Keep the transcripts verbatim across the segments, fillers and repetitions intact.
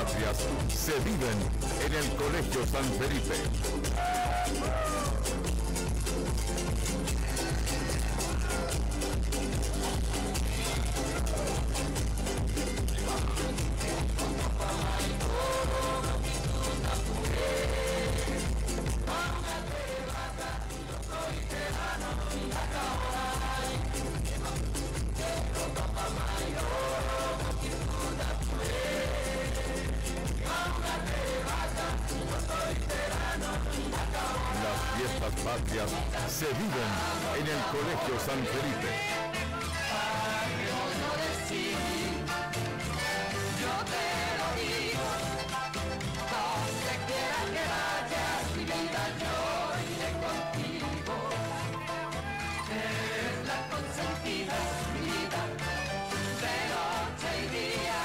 patrias se viven en el Colegio San Felipe. Fiestas patrias se viven en el Colegio San Felipe. Yo te lo digo, donde quiera que vayas, mi vida, yo iré contigo. Es la consentida, mi vida, de noche y día.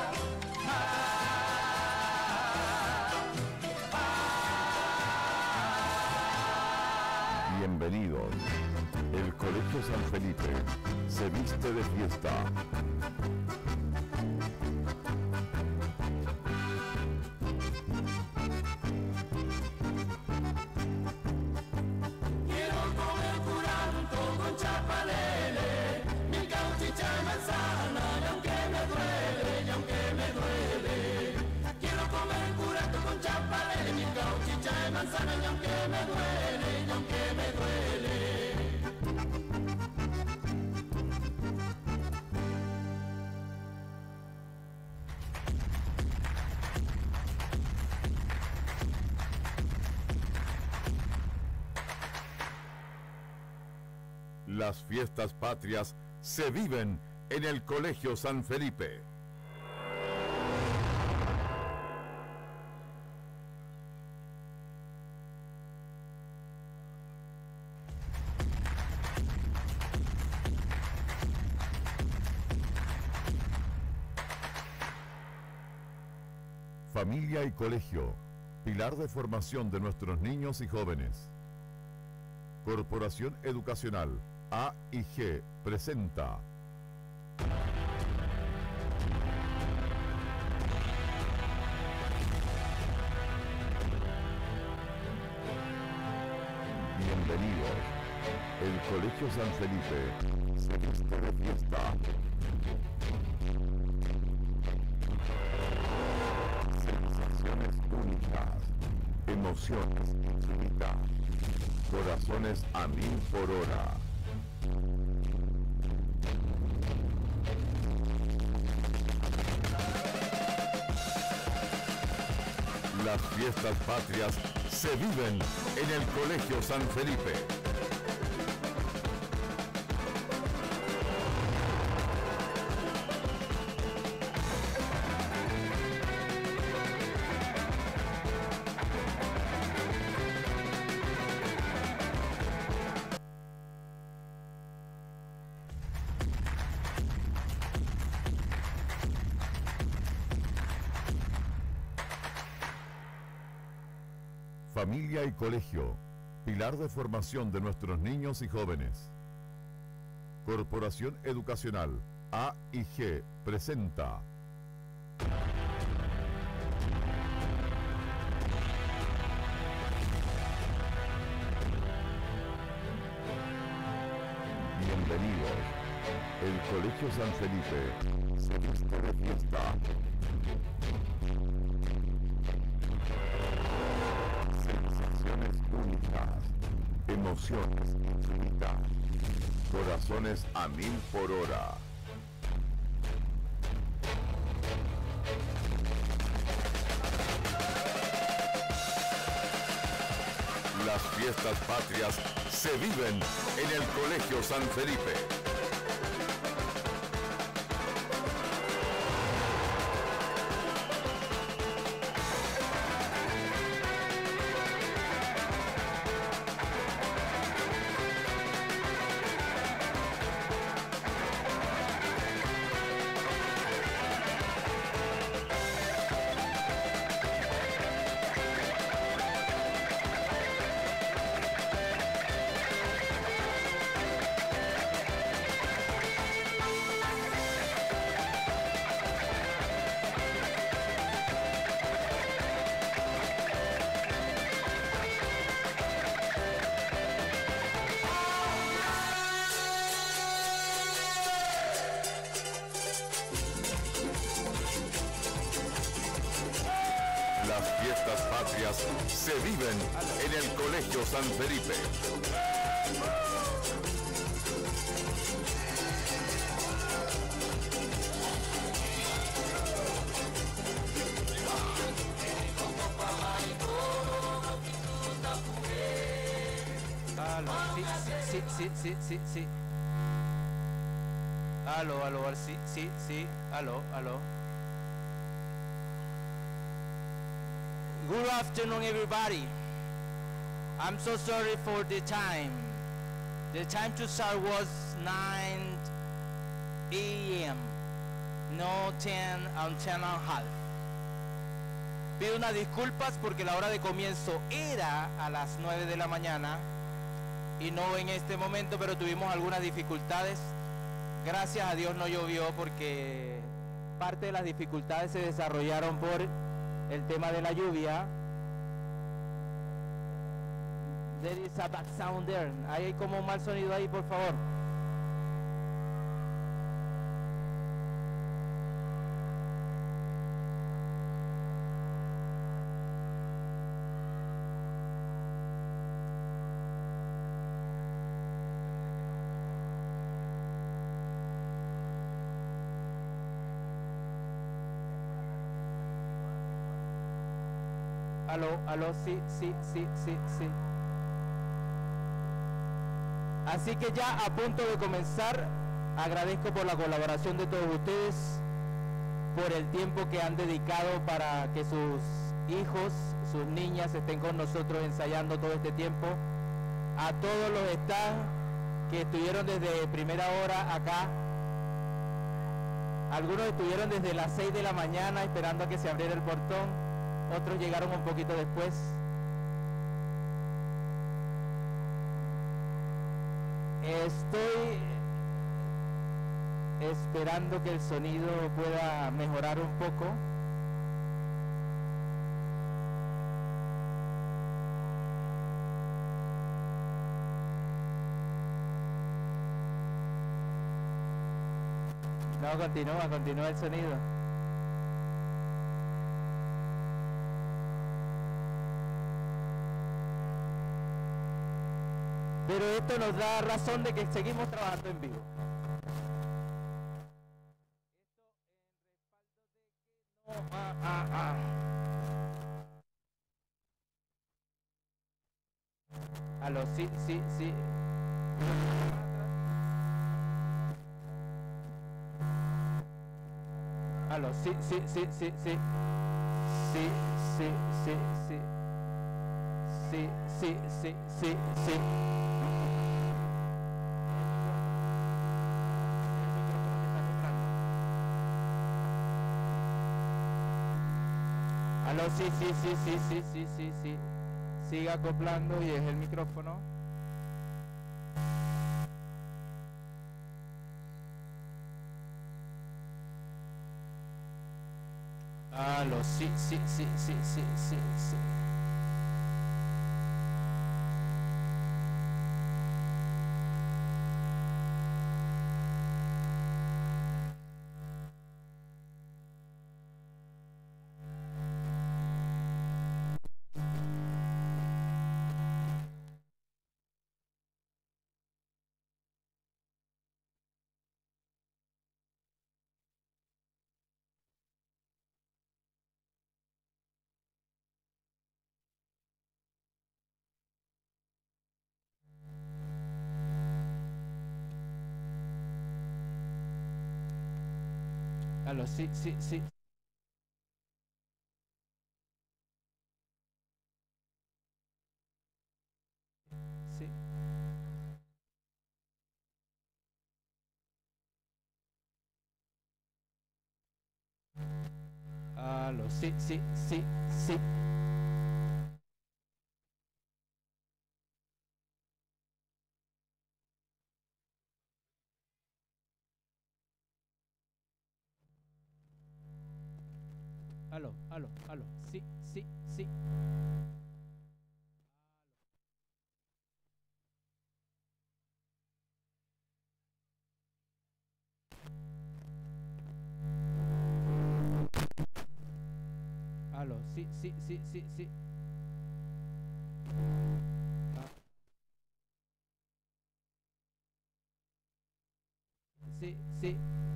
Bienvenidos. El Colegio San Felipe se viste de fiesta. Quiero comer curanto con chapalele, mi cauchicha de manzana, y aunque me duele, y aunque me duele. Quiero comer curanto con chapalele, mi cauchicha de manzana, y aunque me duele, y aunque me duele. Las fiestas patrias se viven en el Colegio San Felipe. Familia y colegio, pilar de formación de nuestros niños y jóvenes. Corporación Educacional A I G presenta Bienvenidos. El Colegio San Felipe se viste de fiesta. Sensaciones únicas, emociones infinitas, corazones a mil por hora. Las fiestas patrias se viven en el Colegio San Felipe. Familia y colegio, pilar de formación de nuestros niños y jóvenes. Corporación Educacional A I G presenta Bienvenidos. El Colegio San Felipe se viste de fiesta. Únicas, emociones infinitas, corazones a mil por hora. Las fiestas patrias se viven en el Colegio San Felipe. Las fiestas patrias se viven en el Colegio San Felipe. Aló, sí, sí, sí, sí, sí, sí. Aló, aló, al- sí, sí, sí, aló, aló. Good afternoon, everybody. I'm so sorry for the time. The time to start was nine A M No ten and ten and a half. Pido unas disculpas porque la hora de comienzo era a las nueve de la mañana y no en este momento, pero tuvimos algunas dificultades. Gracias a Dios no llovió porque parte de las dificultades se desarrollaron por el tema de la lluvia. There is a bad sound there. Ahí hay como un mal sonido ahí, por favor. Aló, aló, sí, sí, sí, sí, sí. Así que ya a punto de comenzar, agradezco por la colaboración de todos ustedes, por el tiempo que han dedicado para que sus hijos, sus niñas estén con nosotros ensayando todo este tiempo. A todos los staff que estuvieron desde primera hora acá. Algunos estuvieron desde las seis de la mañana esperando a que se abriera el portón. Otros llegaron un poquito después. Estoy esperando que el sonido pueda mejorar un poco. No, continúa, continúa el sonido. Pero esto nos da razón de que seguimos trabajando en vivo. Esto en respaldo de que no... Ah, ah, ah. Aló, sí, sí, sí. Aló, sí, sí, sí, sí, sí. Sí, sí, sí, sí. Sí, sí, sí, sí, sí. Aló, sí, sí, sí, sí, sí, sí, sí, sí. Siga acoplando y es el micrófono. Aló, sí, sí, sí, sí, sí, sí, sí. Aló, sí, sí, sí. Sí. Aló, sí, sí, sí, sí. Aló, aló, aló, sí, sí, sí. Aló, sí, sí, sí, sí, sí. Sí, sí.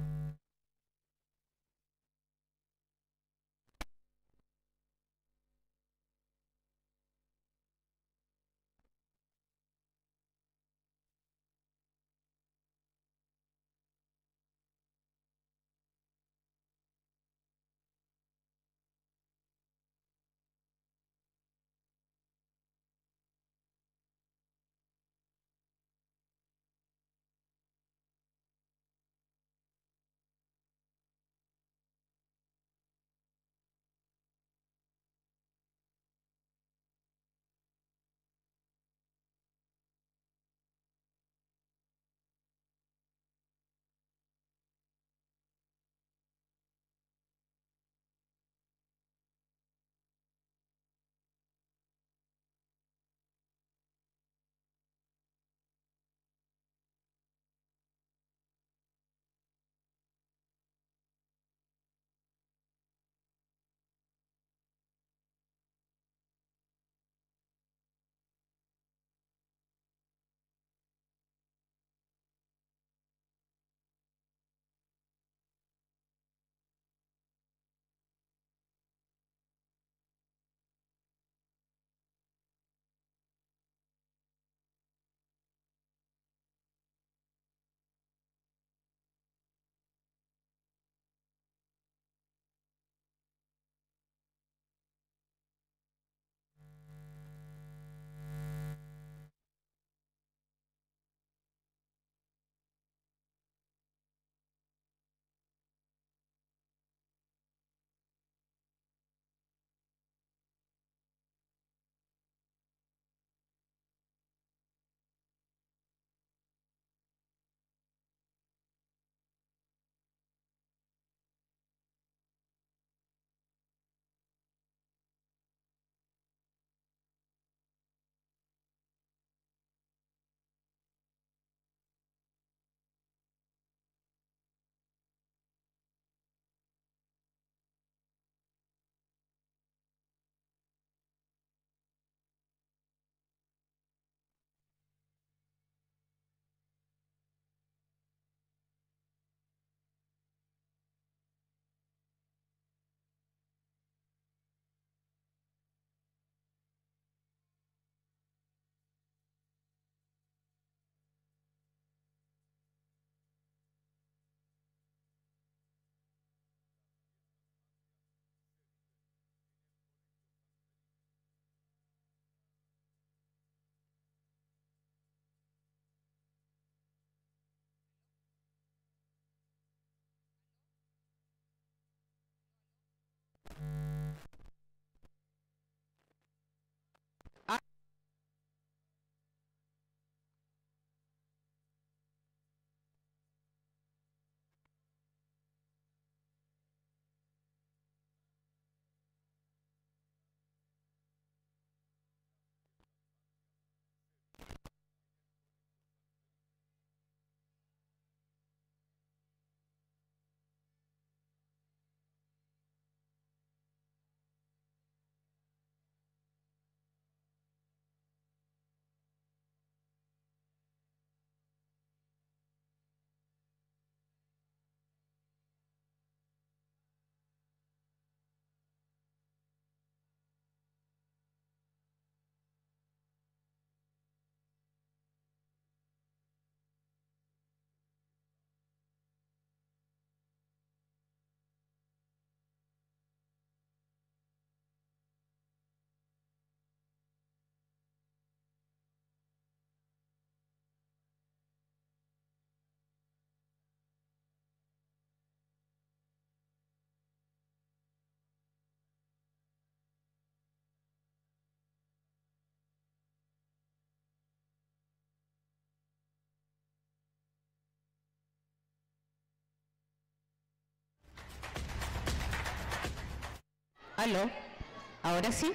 ¿Aló? ¿Ahora sí?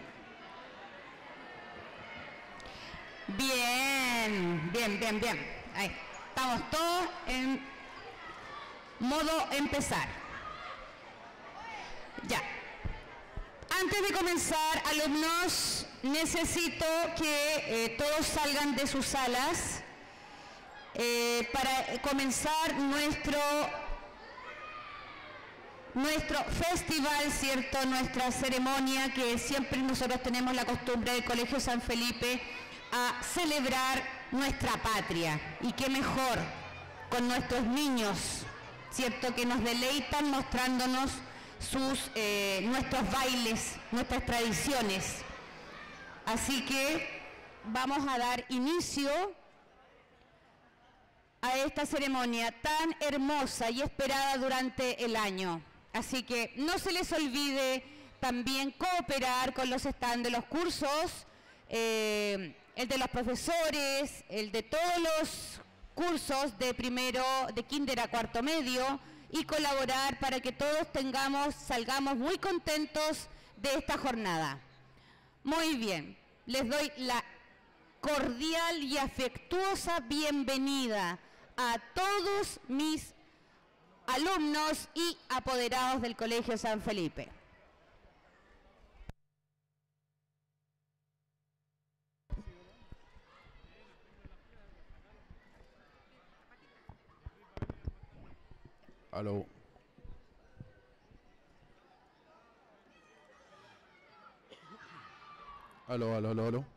Bien, bien, bien, bien. Ahí. Estamos todos en modo empezar. Ya. Antes de comenzar, alumnos, necesito que eh, todos salgan de sus salas eh, para comenzar nuestro, nuestro festival, ¿cierto? Nuestra ceremonia que siempre nosotros tenemos la costumbre del Colegio San Felipe a celebrar nuestra patria. Y qué mejor con nuestros niños, ¿cierto? Que nos deleitan mostrándonos sus, eh, nuestros bailes, nuestras tradiciones. Así que vamos a dar inicio a esta ceremonia tan hermosa y esperada durante el año. Así que no se les olvide también cooperar con los stands de los cursos, eh, el de los profesores, el de todos los cursos de primero, de kinder a cuarto medio, y colaborar para que todos tengamos, salgamos muy contentos de esta jornada. Muy bien, les doy la cordial y afectuosa bienvenida a todos mis alumnos y apoderados del Colegio San Felipe. Aló. Aló, aló, aló, aló.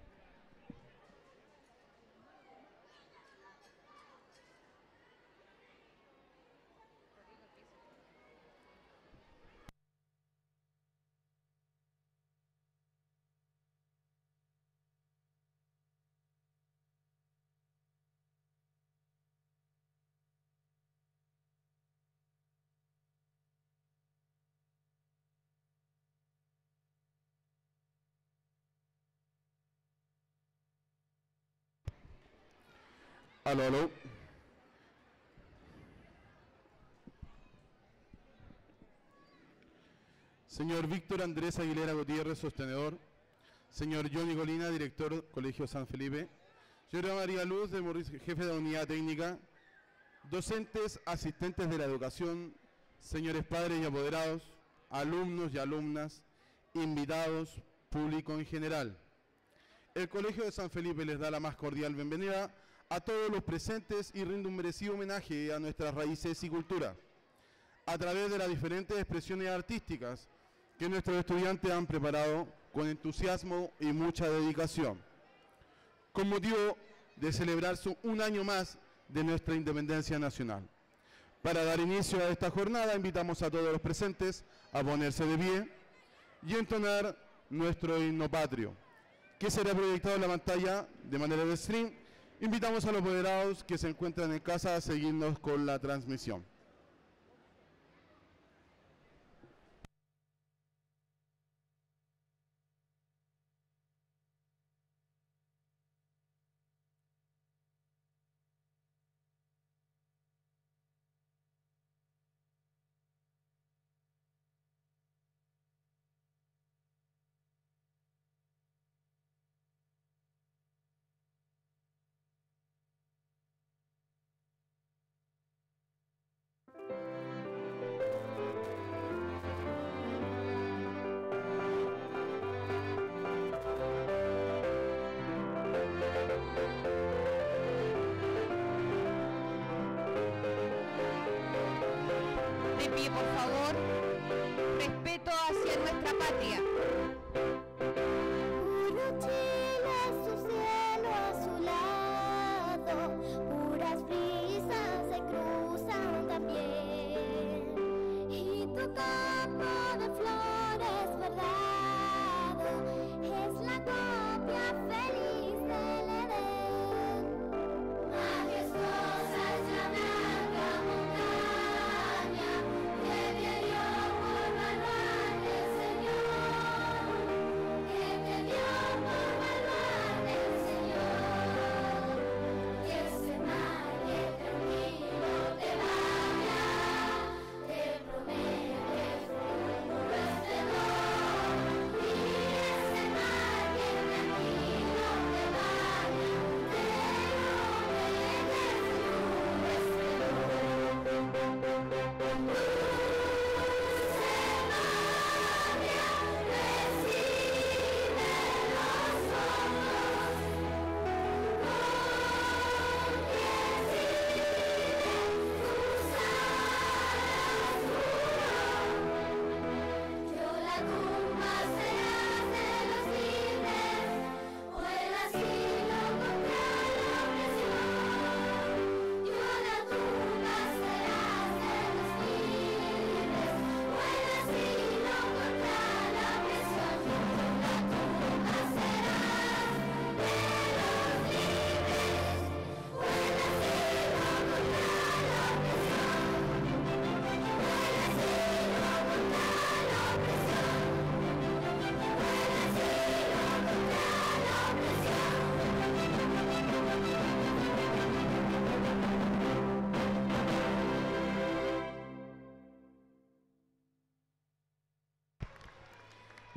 Aló, aló. Señor Víctor Andrés Aguilera Gutiérrez, sostenedor. Señor Johnny Colina, director Colegio San Felipe. Señora María Luz de Morris, jefe de unidad técnica. Docentes, asistentes de la educación, señores padres y apoderados, alumnos y alumnas, invitados, público en general. El Colegio de San Felipe les da la más cordial bienvenida a todos los presentes y rinde un merecido homenaje a nuestras raíces y cultura, a través de las diferentes expresiones artísticas que nuestros estudiantes han preparado con entusiasmo y mucha dedicación, con motivo de celebrarse un año más de nuestra independencia nacional. Para dar inicio a esta jornada, invitamos a todos los presentes a ponerse de pie y entonar nuestro himno patrio, que será proyectado en la pantalla de manera de stream. Invitamos a los apoderados que se encuentran en casa a seguirnos con la transmisión. Señor.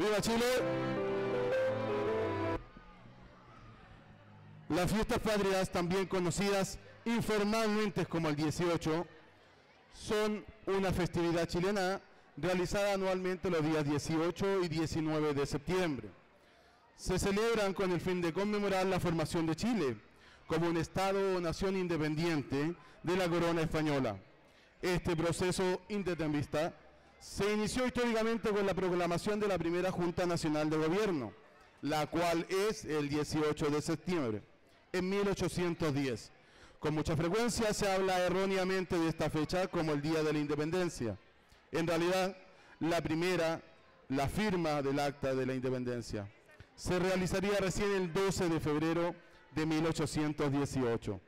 ¡Viva Chile! Las fiestas patrias, también conocidas informalmente como el dieciocho, son una festividad chilena realizada anualmente los días dieciocho y diecinueve de septiembre. Se celebran con el fin de conmemorar la formación de Chile como un Estado o nación independiente de la corona española. Este proceso independentista se inició históricamente con la proclamación de la primera Junta Nacional de Gobierno, la cual es el dieciocho de septiembre, en mil ochocientos diez. Con mucha frecuencia se habla erróneamente de esta fecha como el Día de la Independencia. En realidad, la primera, la firma del Acta de la Independencia, se realizaría recién el doce de febrero de mil ochocientos dieciocho.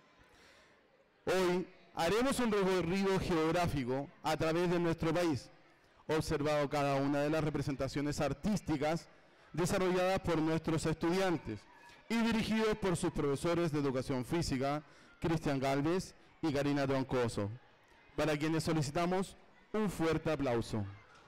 Hoy haremos un recorrido geográfico a través de nuestro país, observado cada una de las representaciones artísticas desarrolladas por nuestros estudiantes y dirigidos por sus profesores de Educación Física, Cristian Galvez y Karina Troncoso, para quienes solicitamos un fuerte aplauso.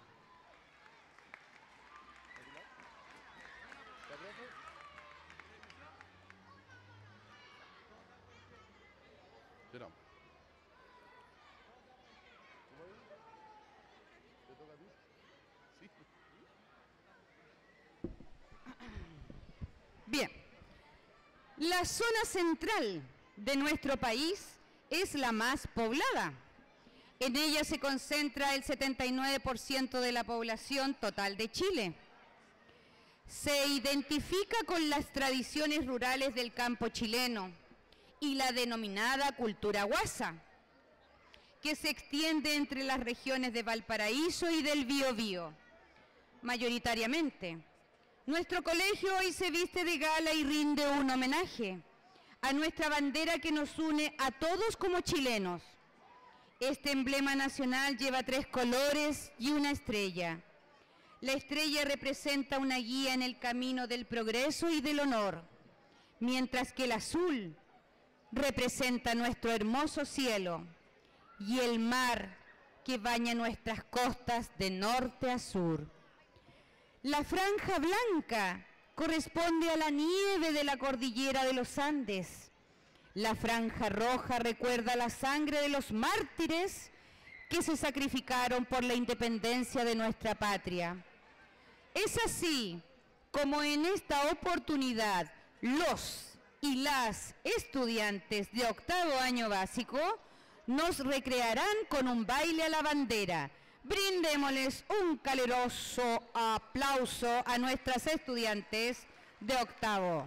Bien, la zona central de nuestro país es la más poblada. En ella se concentra el setenta y nueve por ciento de la población total de Chile. Se identifica con las tradiciones rurales del campo chileno y la denominada cultura guasa, que se extiende entre las regiones de Valparaíso y del Biobío, mayoritariamente. Nuestro colegio hoy se viste de gala y rinde un homenaje a nuestra bandera que nos une a todos como chilenos. Este emblema nacional lleva tres colores y una estrella. La estrella representa una guía en el camino del progreso y del honor, mientras que el azul representa nuestro hermoso cielo y el mar que baña nuestras costas de norte a sur. La franja blanca corresponde a la nieve de la cordillera de los Andes. La franja roja recuerda la sangre de los mártires que se sacrificaron por la independencia de nuestra patria. Es así como en esta oportunidad los y las estudiantes de octavo año básico nos recrearán con un baile a la bandera. Brindémosles un caluroso aplauso a nuestras estudiantes de octavo.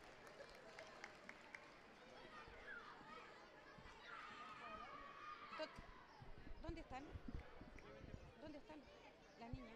¿Dónde están? ¿Dónde están las niñas?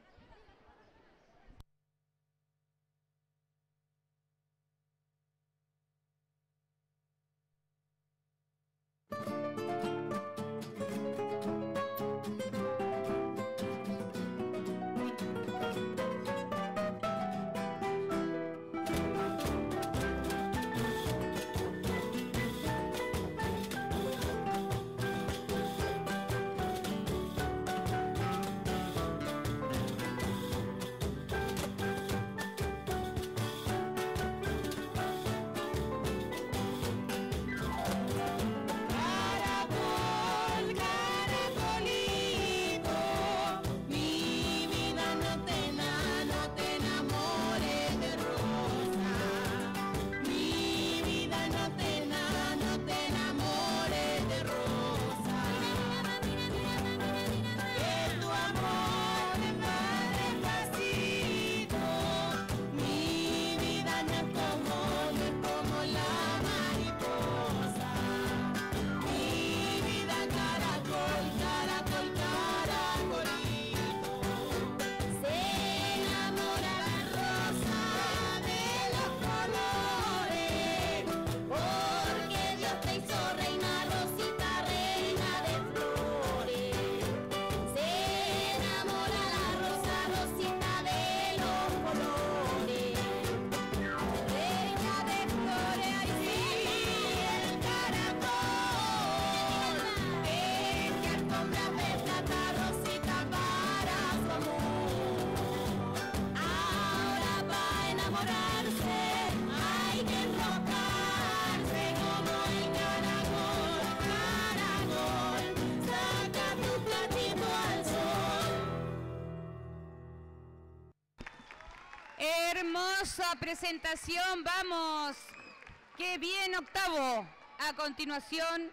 hermosa presentación, vamos. Qué bien, octavo. A continuación,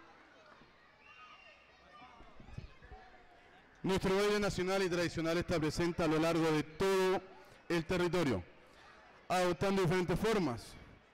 nuestro baile nacional y tradicional está presente a lo largo de todo el territorio, adoptando diferentes formas,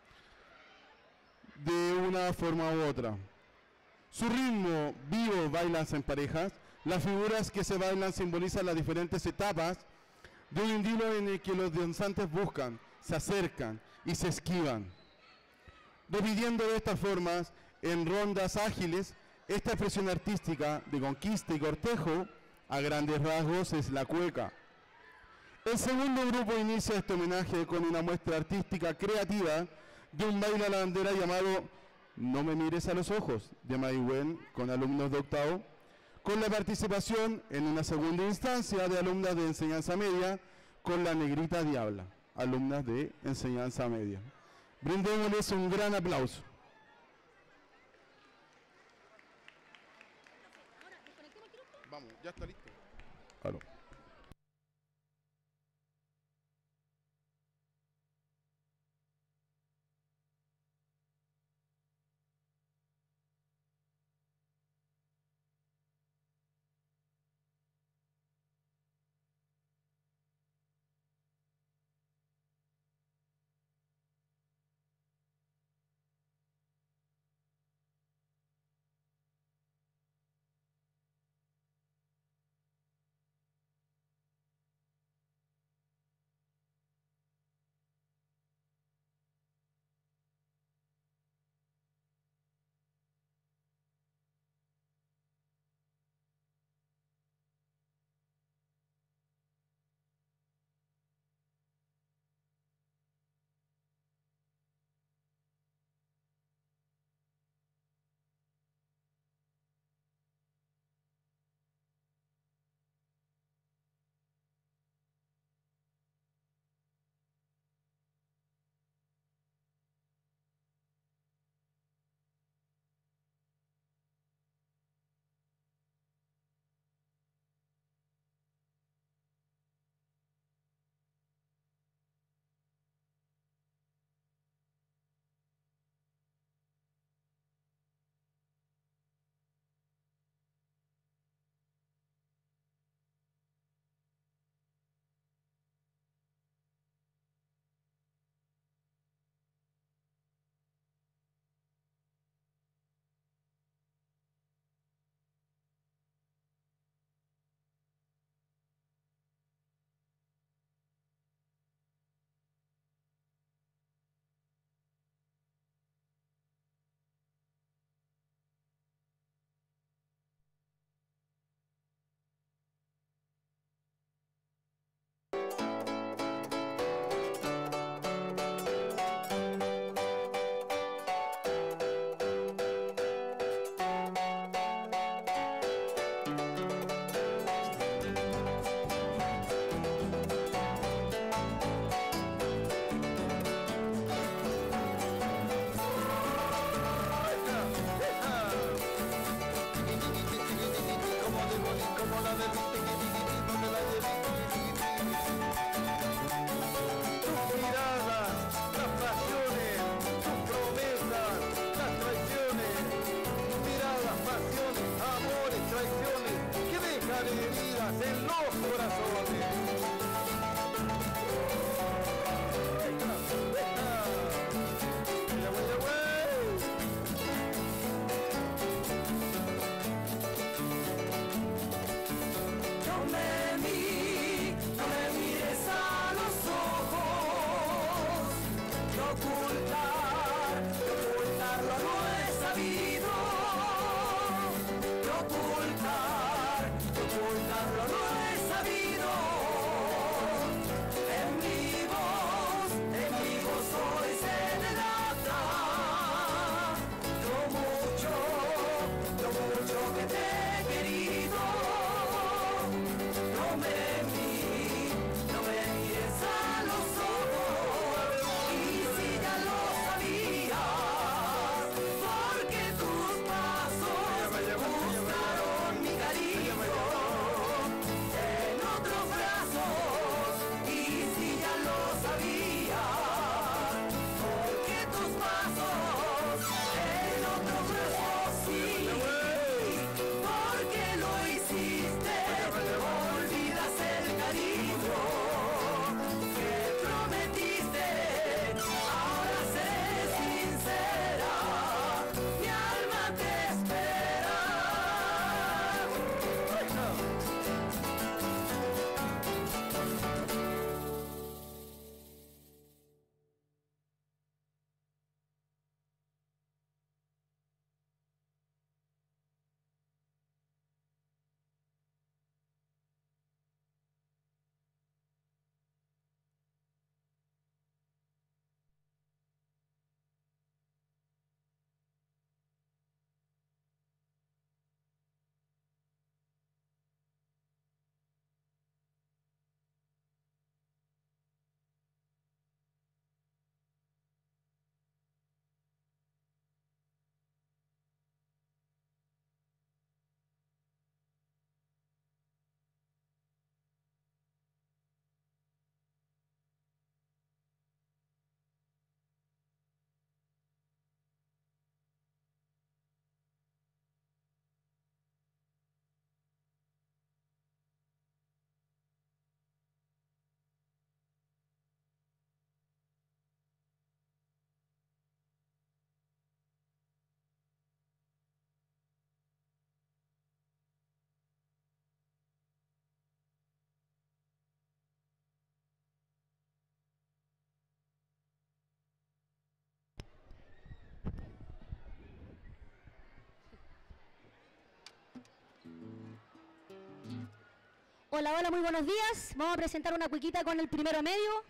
de una forma u otra. Su ritmo vivo bailanse en parejas. Las figuras que se bailan simbolizan las diferentes etapas de un idilio en el que los danzantes buscan, se acercan y se esquivan. Repitiendo de estas formas, en rondas ágiles, esta expresión artística de conquista y cortejo, a grandes rasgos, es la cueca. El segundo grupo inicia este homenaje con una muestra artística creativa de un baile a la bandera llamado No me mires a los ojos, de Maigüen, con alumnos de octavo, con la participación en una segunda instancia de alumnas de enseñanza media, con la Negrita Diabla, alumnas de enseñanza media. Brindémosles un gran aplauso. Vamos, ya está listo. Claro. Buscaron mi cariño en otro Hola, hola, muy buenos días. Vamos a presentar una cuequita con el primero medio.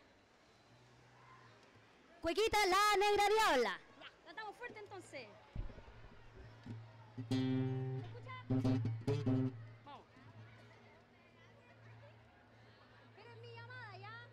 Cuequita, La Negra Diabla. Ya, cantamos fuerte entonces. ¿Se escucha? Vamos. ¿Quieres mi llamada ya?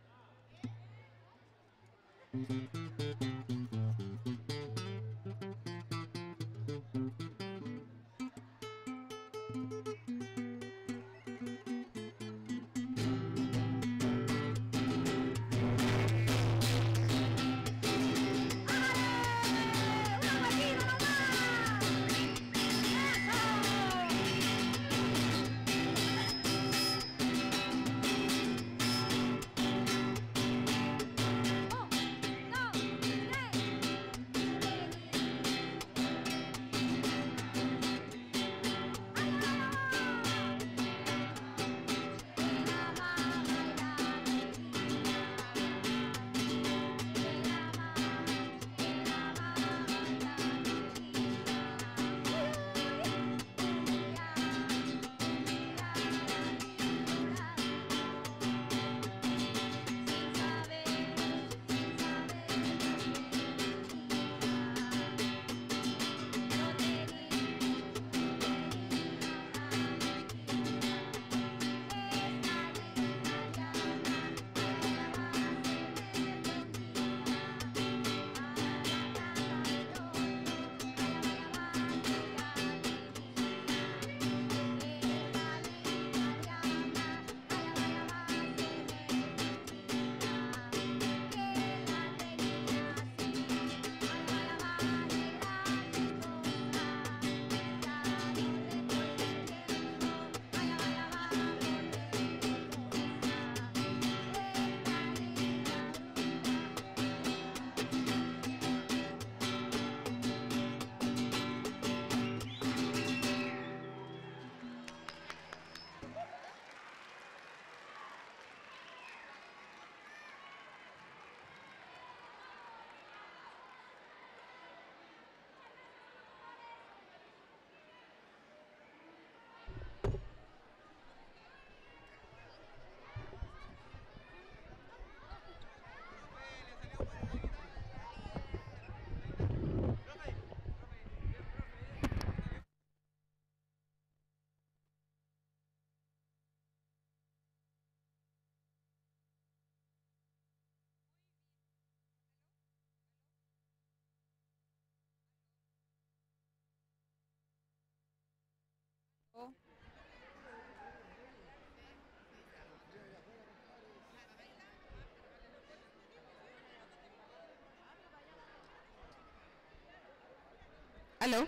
¿Aló?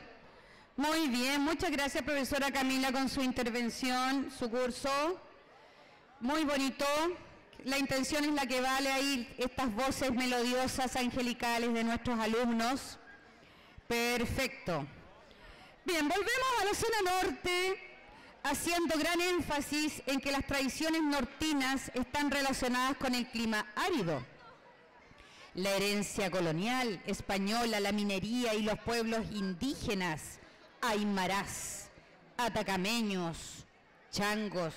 Muy bien, muchas gracias profesora Camila con su intervención, su curso. Muy bonito. La intención es la que vale ahí, estas voces melodiosas, angelicales de nuestros alumnos. Perfecto. Bien, volvemos a la zona norte, haciendo gran énfasis en que las tradiciones nortinas están relacionadas con el clima árido. La herencia colonial española, la minería y los pueblos indígenas, aymarás, atacameños, changos,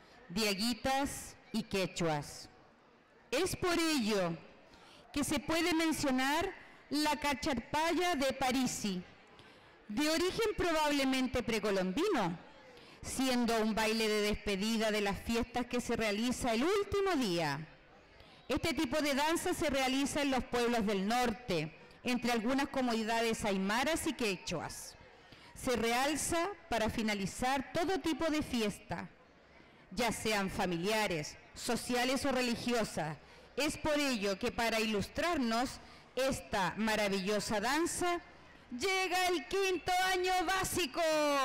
diaguitas y quechuas. Es por ello que se puede mencionar la cacharpaya de Parisi, de origen probablemente precolombino, siendo un baile de despedida de las fiestas que se realiza el último día. Este tipo de danza se realiza en los pueblos del norte, entre algunas comunidades aymaras y quechuas. Se realza para finalizar todo tipo de fiesta, ya sean familiares, sociales o religiosas. Es por ello que para ilustrarnos esta maravillosa danza, llega el quinto año básico,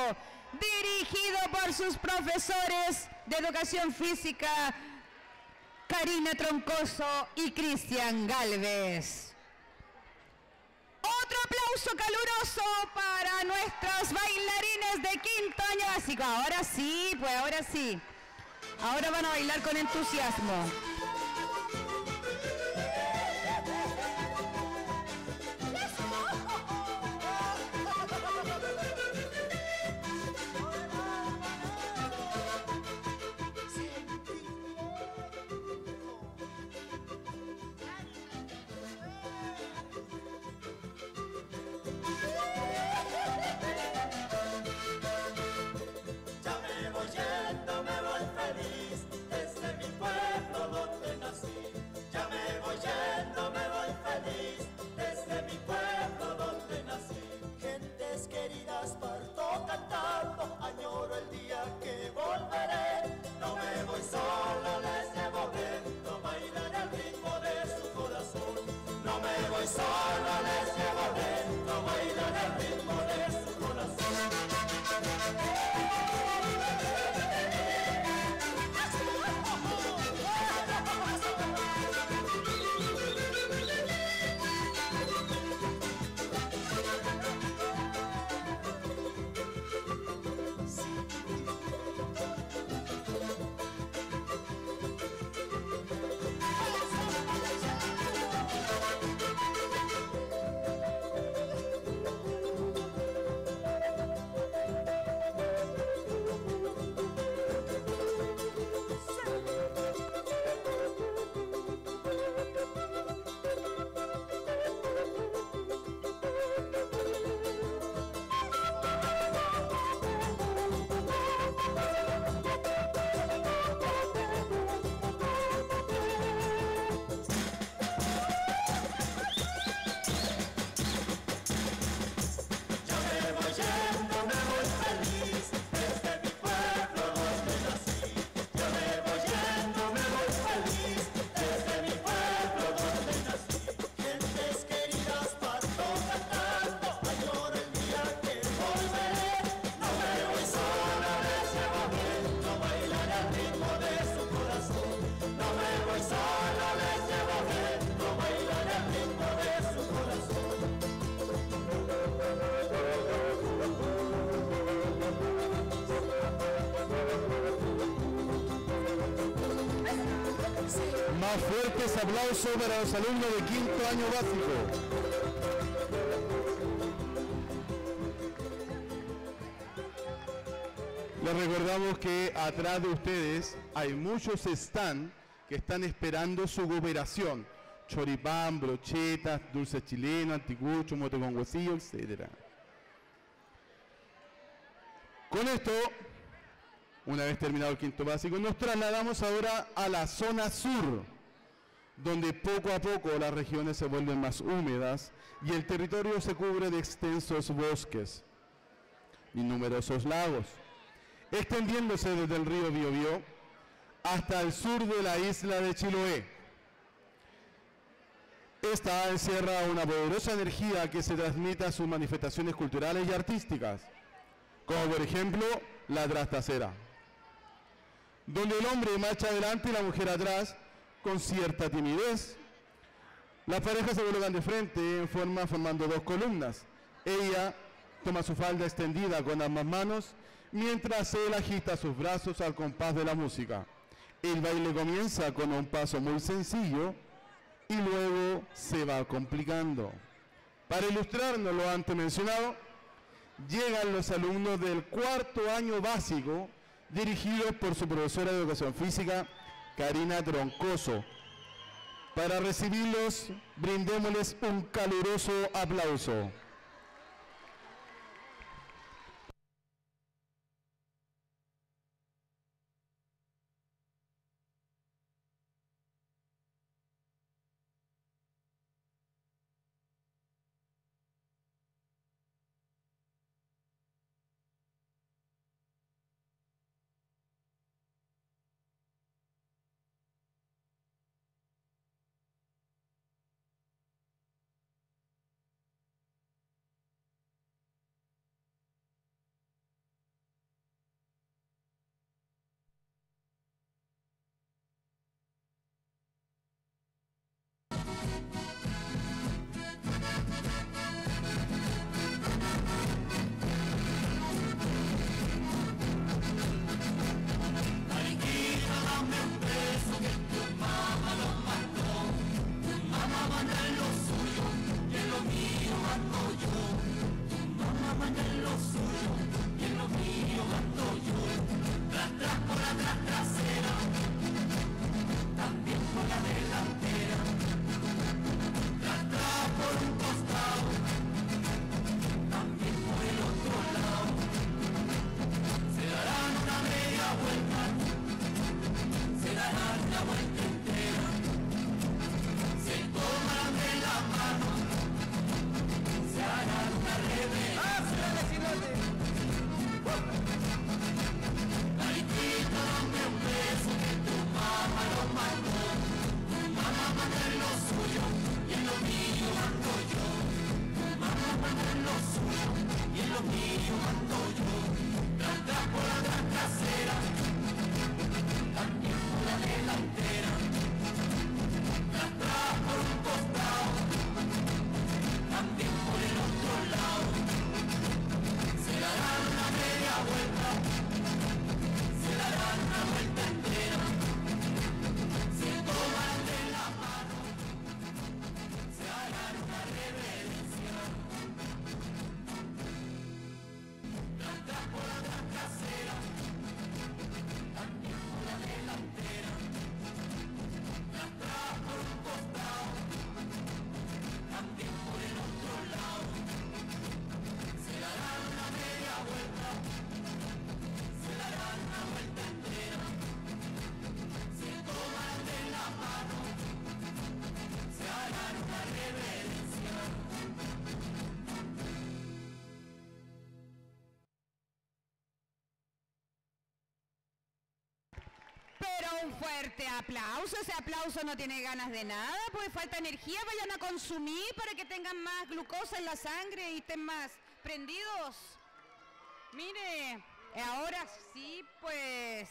dirigido por sus profesores de educación física, Karina Troncoso y Cristian Galvez. Otro aplauso caluroso para nuestros bailarines de quinto año básico. Ahora sí, pues ahora sí. Ahora van a bailar con entusiasmo. queridas parto cantando, añoro el día que volveré. No me voy solo, les llevo dentro, bailan al ritmo de su corazón. No me voy solo, les llevo dentro, bailan al ritmo de su corazón. Más fuertes aplausos para los alumnos de quinto año básico. Les recordamos que atrás de ustedes hay muchos stands que están esperando su cooperación. Choripán, brochetas, dulces chilenos, anticucho, mote con huesillo, etcétera. Con esto, una vez terminado el quinto básico, nos trasladamos ahora a la zona sur, donde poco a poco las regiones se vuelven más húmedas y el territorio se cubre de extensos bosques y numerosos lagos, extendiéndose desde el río Biobío hasta el sur de la isla de Chiloé. Esta encierra una poderosa energía que se transmite a sus manifestaciones culturales y artísticas, como por ejemplo la trastacera, donde el hombre marcha adelante y la mujer atrás con cierta timidez. Las parejas se colocan de frente en forma formando dos columnas. Ella toma su falda extendida con ambas manos, mientras él agita sus brazos al compás de la música. El baile comienza con un paso muy sencillo y luego se va complicando. Para ilustrarnos lo antes mencionado, llegan los alumnos del cuarto año básico, dirigidos por su profesora de Educación Física, Karina Troncoso. Para recibirlos, brindémosles un caluroso aplauso. Un fuerte aplauso. Ese aplauso no tiene ganas de nada, pues falta energía. Vayan a consumir para que tengan más glucosa en la sangre y estén más prendidos. Mire, ahora sí, pues.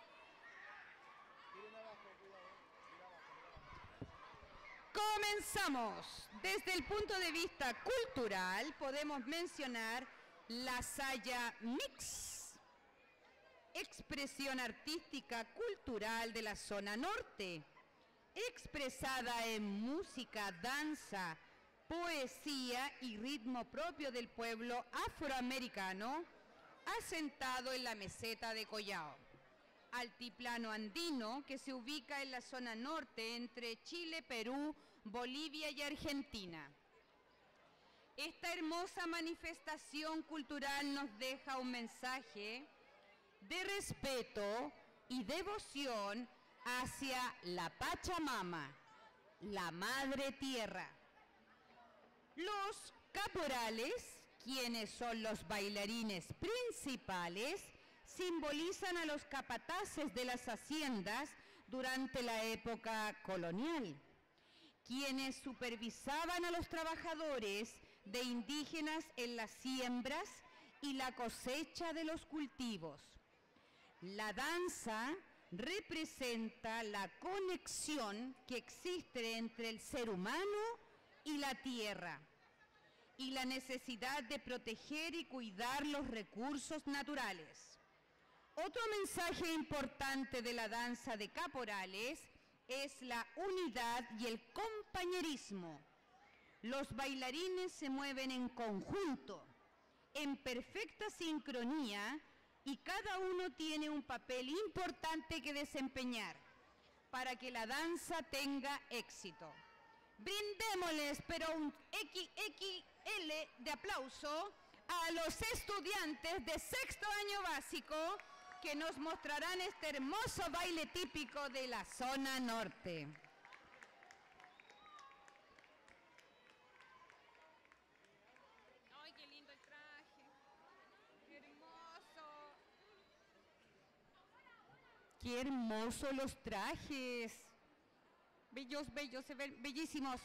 Comenzamos. Desde el punto de vista cultural, podemos mencionar la saya mix, expresión artística cultural de la zona norte, expresada en música, danza, poesía y ritmo propio del pueblo afroamericano, asentado en la meseta de Collao, altiplano andino que se ubica en la zona norte entre Chile, Perú, Bolivia y Argentina. Esta hermosa manifestación cultural nos deja un mensaje de respeto y devoción hacia la Pachamama, la Madre Tierra. Los caporales, quienes son los bailarines principales, simbolizan a los capataces de las haciendas durante la época colonial, quienes supervisaban a los trabajadores de indígenas en las siembras y la cosecha de los cultivos. La danza representa la conexión que existe entre el ser humano y la tierra y la necesidad de proteger y cuidar los recursos naturales. Otro mensaje importante de la danza de caporales es la unidad y el compañerismo. Los bailarines se mueven en conjunto, en perfecta sincronía, y cada uno tiene un papel importante que desempeñar para que la danza tenga éxito. Brindémosles, pero un equis equis ele de aplauso a los estudiantes de sexto año básico que nos mostrarán este hermoso baile típico de la zona norte. ¡Qué hermosos los trajes! Bellos, bellos, se ven bellísimos.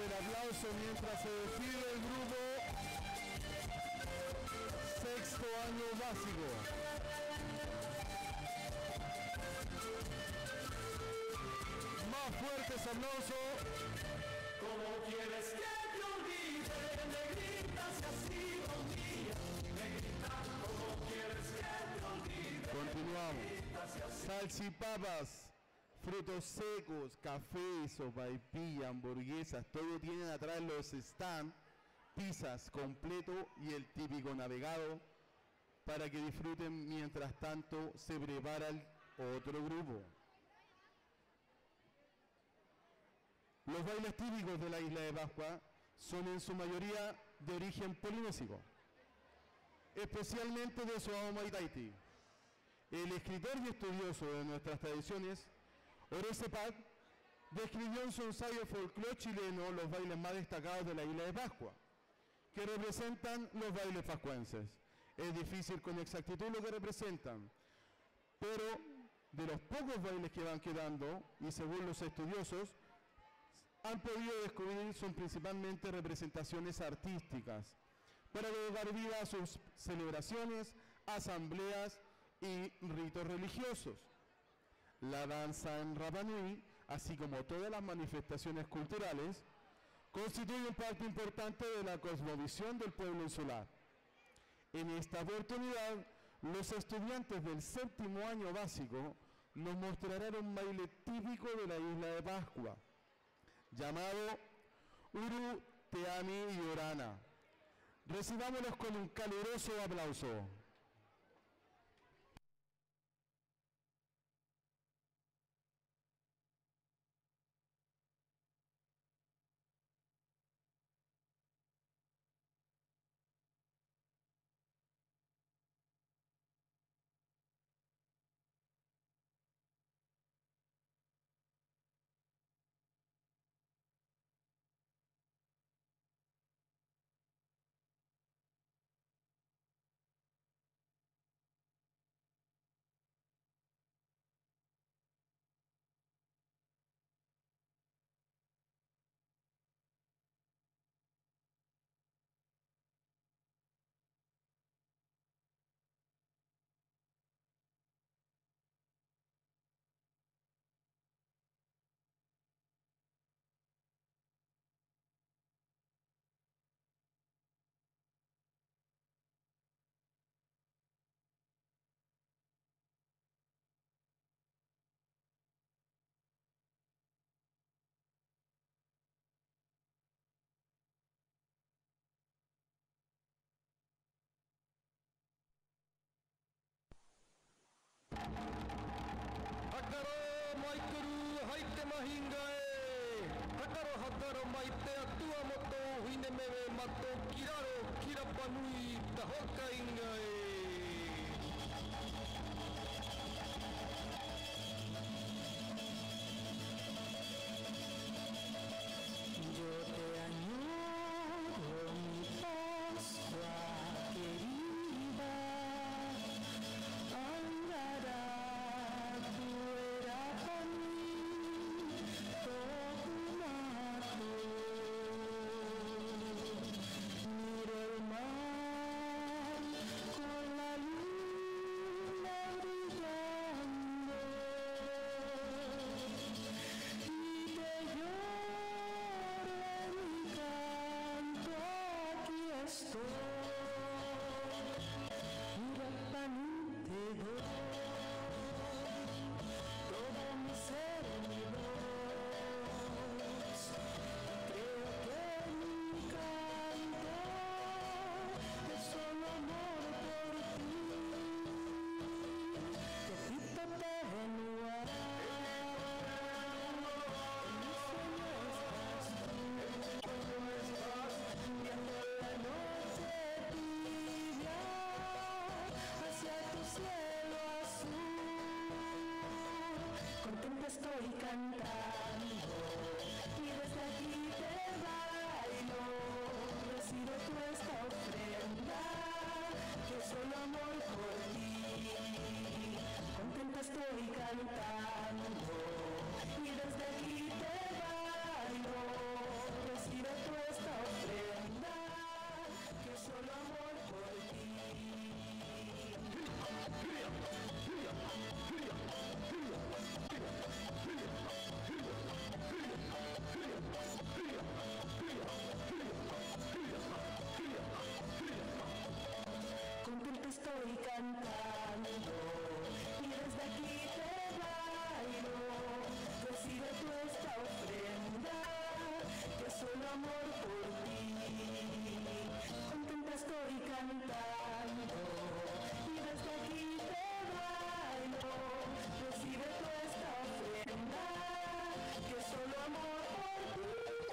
el aplauso mientras se despide el grupo sexto año básico. Más fuertes aplausos. ¿Cómo quieres que te olvide? Negrita, si has sido mía. Negrita, ¿cómo quieres que te olvide? Continuamos. Salchipapas, frutos secos, café, sopaipilla, hamburguesas, todo tienen atrás los stands, pizzas completo y el típico navegado para que disfruten mientras tanto se prepara el otro grupo. Los bailes típicos de la isla de Pascua son en su mayoría de origen polinésico, especialmente de Suao Maitaiti. El escritor y estudioso de nuestras tradiciones, Horace Pack, describió en su ensayo Folclore chileno los bailes más destacados de la isla de Pascua, que representan los bailes pascuenses. Es difícil con exactitud lo que representan, pero de los pocos bailes que van quedando, y según los estudiosos, han podido descubrir son principalmente representaciones artísticas para dar vida a sus celebraciones, asambleas y ritos religiosos. La danza en Rapa Nui, así como todas las manifestaciones culturales, constituyen parte importante de la cosmovisión del pueblo insular. En esta oportunidad, los estudiantes del séptimo año básico nos mostrarán un baile típico de la isla de Pascua, llamado Uru Teami y Orana. Recibámoslos con un caluroso aplauso. Hakaro maikuru haite mahingae. Hakaro hakaro maite atua moto hinemebe mato kiraro kirapanui tahoka ingae. Yo te añoro mi Pascua querida. Angara miro el mar con la amor por ti. Contenta estoy cantando y desde aquí te bailo. Recibe tú esta ofrenda, que es solo amor por ti.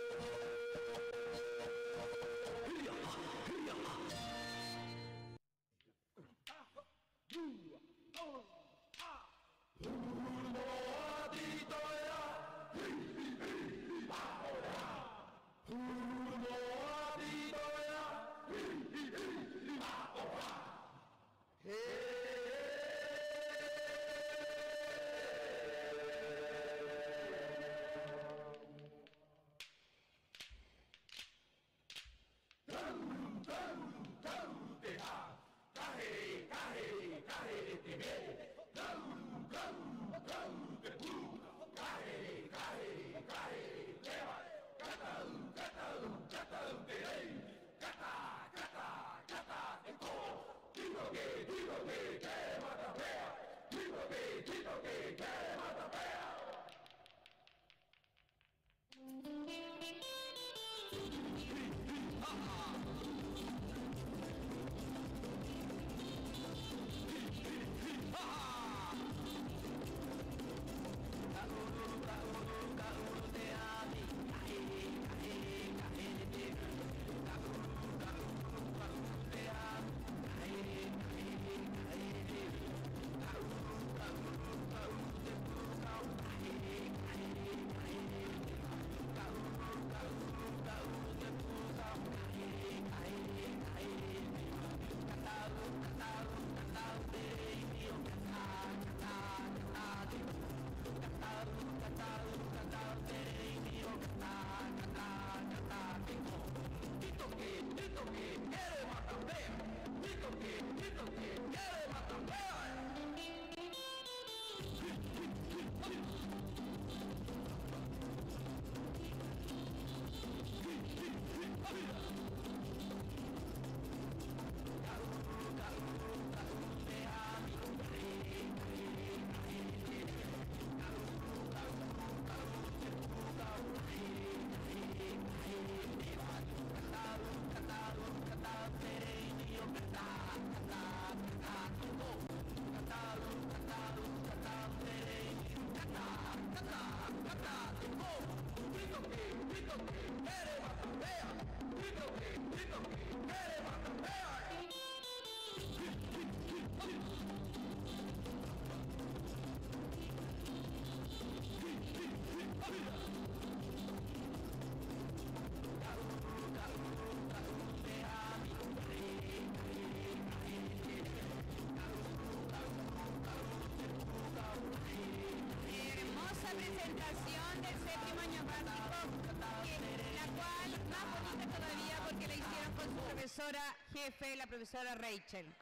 Hermosa presentación del séptimo año básico, que- la cual más bonita todavía porque la hicieron con su profesora jefe, la profesora Rachel.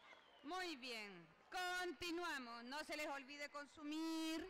Muy bien, continuamos, no se les olvide consumir.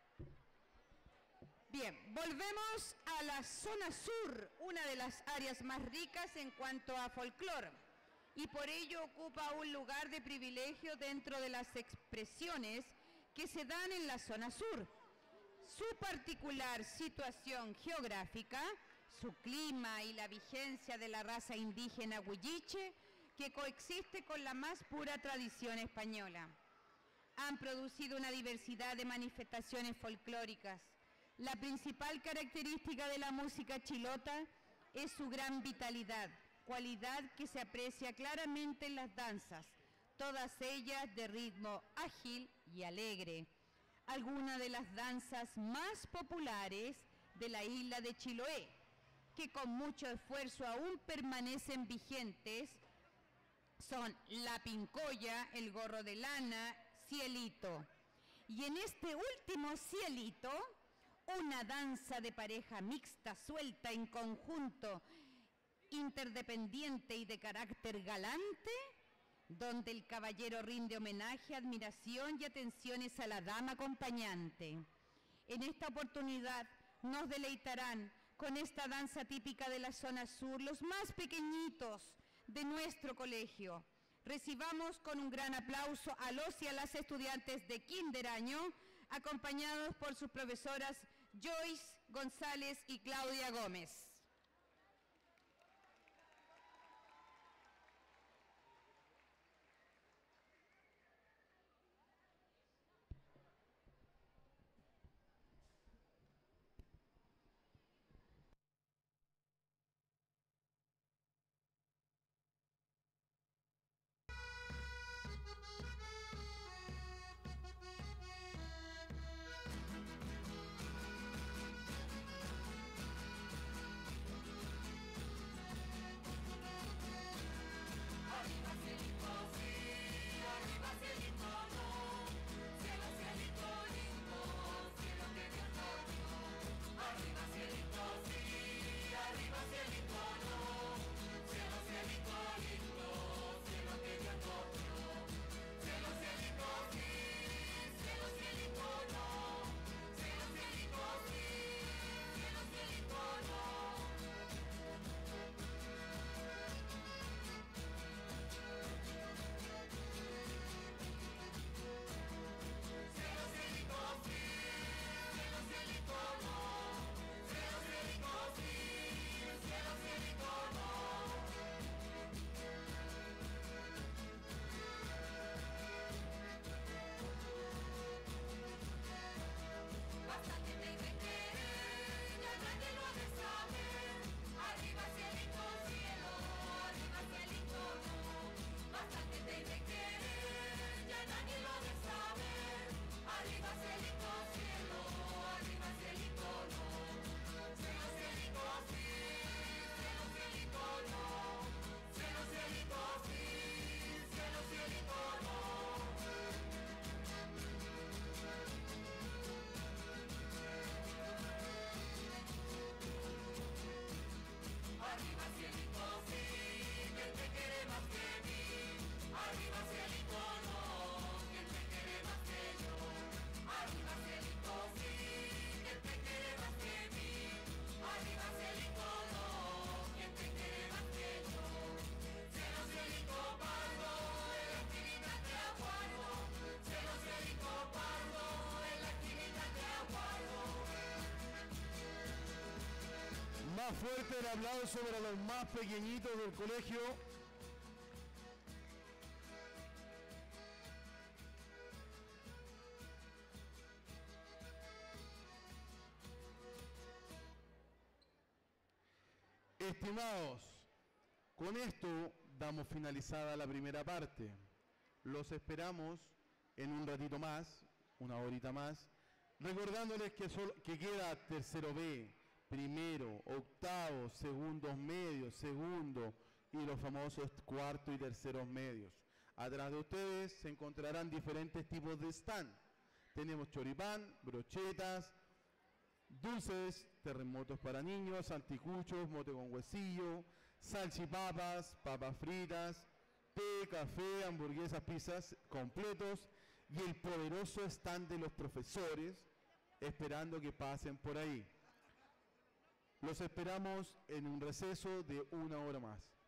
Bien, volvemos a la zona sur, una de las áreas más ricas en cuanto a folclore, y por ello ocupa un lugar de privilegio dentro de las expresiones que se dan en la zona sur. Su particular situación geográfica, su clima y la vigencia de la raza indígena huilliche, que coexiste con la más pura tradición española, han producido una diversidad de manifestaciones folclóricas. La principal característica de la música chilota es su gran vitalidad, cualidad que se aprecia claramente en las danzas, todas ellas de ritmo ágil y alegre. Algunas de las danzas más populares de la isla de Chiloé, que con mucho esfuerzo aún permanecen vigentes, son la pincoya, el gorro de lana, cielito. Y en este último cielito, una danza de pareja mixta, suelta en conjunto, interdependiente y de carácter galante, donde el caballero rinde homenaje, admiración y atenciones a la dama acompañante. En esta oportunidad nos deleitarán con esta danza típica de la zona sur los más pequeñitos de nuestro colegio. Recibamos con un gran aplauso a los y a las estudiantes de kinder año, acompañados por sus profesoras Joyce González y Claudia Gómez. Más fuerte el aplauso para los más pequeñitos del colegio. Estimados, con esto damos finalizada la primera parte. Los esperamos en un ratito más, una horita más, recordándoles que, solo, que queda tercero B, primero, octavo, segundos medios, segundo y los famosos cuarto y terceros medios. Atrás de ustedes se encontrarán diferentes tipos de stand. Tenemos choripán, brochetas, dulces, terremotos para niños, anticuchos, mote con huesillo, salchipapas, papas fritas, té, café, hamburguesas, pizzas completos y el poderoso stand de los profesores esperando que pasen por ahí. Los esperamos en un receso de una hora más.